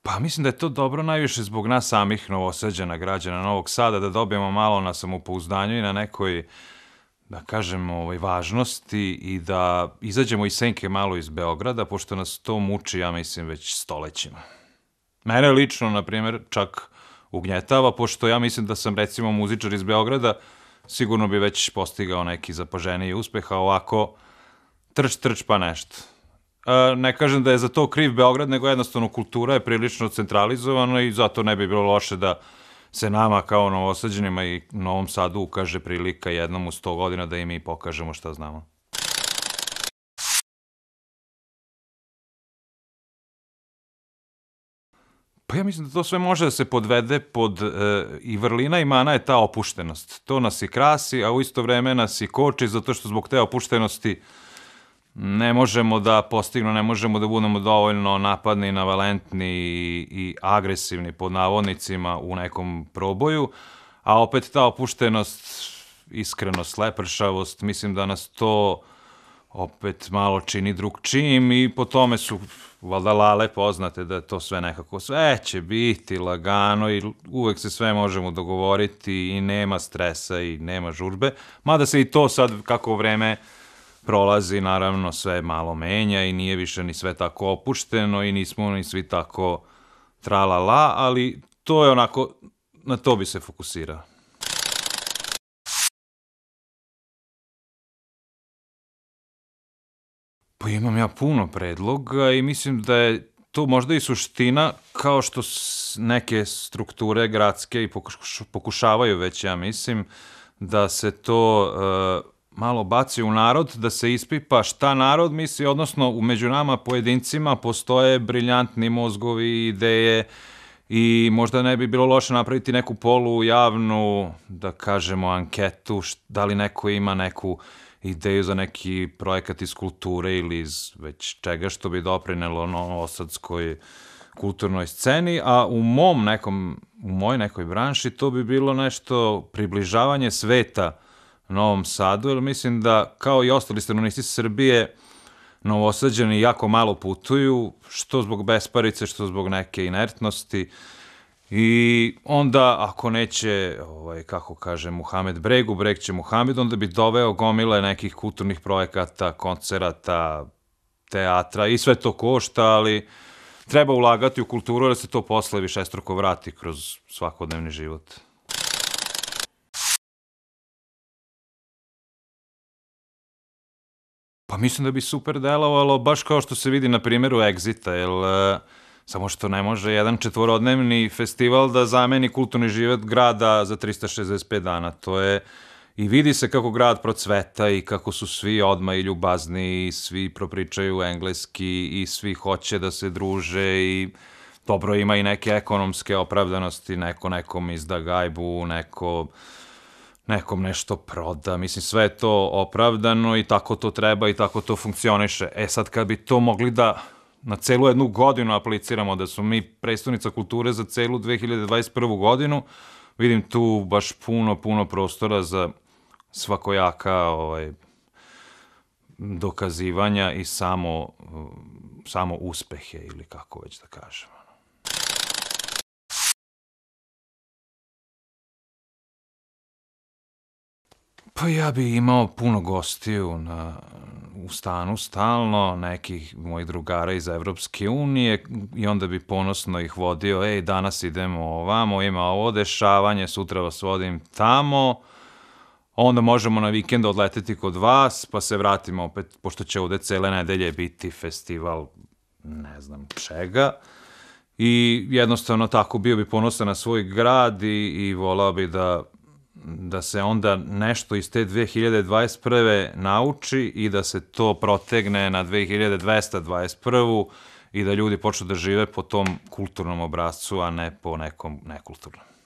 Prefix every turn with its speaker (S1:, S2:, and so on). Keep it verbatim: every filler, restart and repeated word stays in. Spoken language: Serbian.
S1: Pa mislim da je to dobro najviše zbog nas samih Novosađana, građana Novog Sada, da dobijemo malo na samopouzdanju i na nekoj, da kažem, ovaj, važnosti i da izađemo iz senke malo iz Beograda, pošto nas to muči, ja mislim, već stolećima. Mene lično, na primjer, čak ugnjetava, pošto ja mislim da sam, recimo, muzičar iz Beograda, sigurno bi već postigao neki zapaženiji uspeh, a ovako trč, trč pa nešto. Ne kažem da je za to kriv Beograd, nego jednostavno kultura je prilično centralizovana i zato ne bi bilo loše da se nama kao Novosađanima i Novom Sadu ukaže prilika jednom u sto godina da i mi pokažemo šta znamo. Pa ja mislim da to sve može da se podvede pod, i vrlina i mana je ta opuštenost. To nas i krasi, a u isto vreme nas i koči, zato što zbog te opuštenosti ne možemo da postignemo, ne možemo da budemo dovoljno napadni, navalentni i agresivni pod navodnicima u nekom proboju, a opet ta opuštenost, iskrenost, lepršavost, mislim da nas to opet malo čini drugčijim i po tome su valjda lale poznate da je to sve nekako, sve će biti lagano i uvek se sve možemo dogovoriti i nema stresa i nema žurbe, mada se i to sad kako vreme prolazi, naravno sve malo menja i nije više ni sve tako opušteno i nismo ni svi tako tra-la-la, ali to je onako, na to bi se fokusirao. Pa imam ja puno predloga i mislim da je to možda i suština, kao što neke strukture gradske i pokušavaju već, ja mislim, da se to malo baci u narod, da se ispipa šta narod misli, odnosno među nama pojedincima postoje briljantni mozgovi, ideje i možda ne bi bilo loše napraviti neku polujavnu, da kažemo, anketu, da li neko ima neku ideju za neki projekat iz kulture ili iz već čega što bi doprinelo novosadskoj kulturnoj sceni, a u mom nekom, u mojoj nekoj branši to bi bilo nešto približavanje sveta Novom Sadu, jer mislim da, kao i ostali stanovnici Srbije, Novosađani jako malo putuju, što zbog besparice, što zbog neke inertnosti, i onda, ako neće, kako kaže Muhamed Bregu, Breg će Muhamed, onda bi doveo gomile nekih kulturnih projekata, koncerata, teatra, i sve to košta, ali treba ulagati u kulturu, jer se to posle višestruko vrati kroz svakodnevni život. Pa mislim da bi super delovalo, baš kao što se vidi na primjeru Exita, jer samo što ne može jedan četvorodnevni festival da zameni kulturni život grada za trista šezdeset pet dana. To je, i vidi se kako grad procveta i kako su svi odmah i ljubazni i svi propričaju engleski i svi hoće da se druže i dobro, ima i neke ekonomske opravdanosti, neko nekom izda gajbu, neko nekom nešto proda, mislim, sve je to opravdano i tako to treba i tako to funkcioniše. E sad, kad bi to mogli da na celu jednu godinu apliciramo, da smo mi prestonica kulture za celu dve hiljade dvadeset prvu godinu, vidim tu baš puno, puno prostora za svakojaka dokazivanja i samo uspehe, ili kako već da kažemo. Pa ja bi imao puno gostiju u stanu stalno, nekih mojih drugara iz Evropske unije, i onda bi ponosno ih vodio, ej, danas idemo ovamo, ima ovo dešavanje, sutra vas vodim tamo, onda možemo na vikend odleteti kod vas, pa se vratimo opet, pošto će ovde cele nedelje biti festival ne znam čega, i jednostavno tako bio bi ponosan na svoj grad i volao bi da da se onda nešto iz te dve hiljade dvadeset prve nauči i da se to protegne na dve hiljade dvesta dvadeset prvu i da ljudi počnu da žive po tom kulturnom obrascu, a ne po nekom nekulturnom.